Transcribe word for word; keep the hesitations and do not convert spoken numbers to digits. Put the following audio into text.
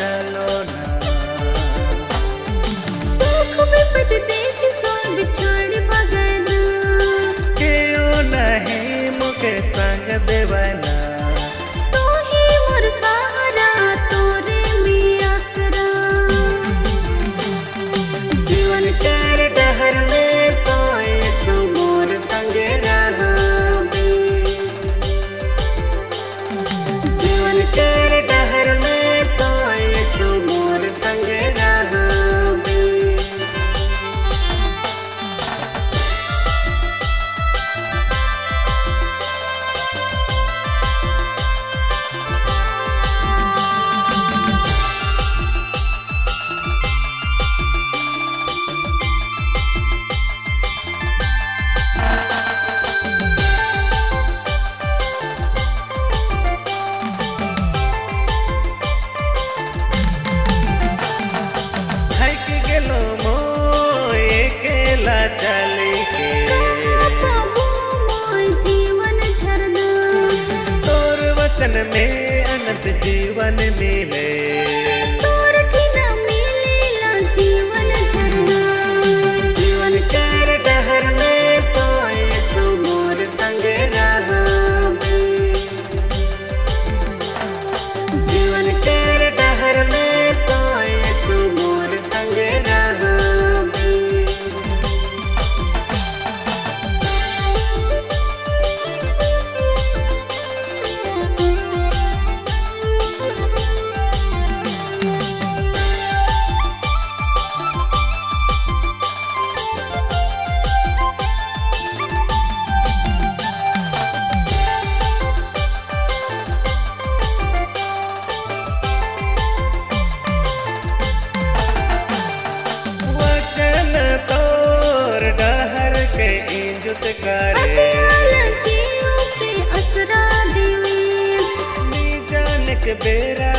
चलो ना। दुख विपद देख सोई बिछड़ बगना, क्यों नहीं मुके संग देवना। तो ही मोर सहारा तोरे में आसरा, जीवन केर डहर में तो यीशु मोर संग रहाबे। जीवन केर डहर में तो यीशु मोर संग रहाबे। चली के पाबो मोर जीवन झरना, तोर वचन में अनंत जीवन मिले। तोर ठिना मिलेला जीवन झरना, जीवन केर डहर में तो यीशु मोर संग रहाबे। जीवन केर डहर में तो यीशु मोर संग रहाबे। करे जीव के असरा देवे, नी जान के बेरा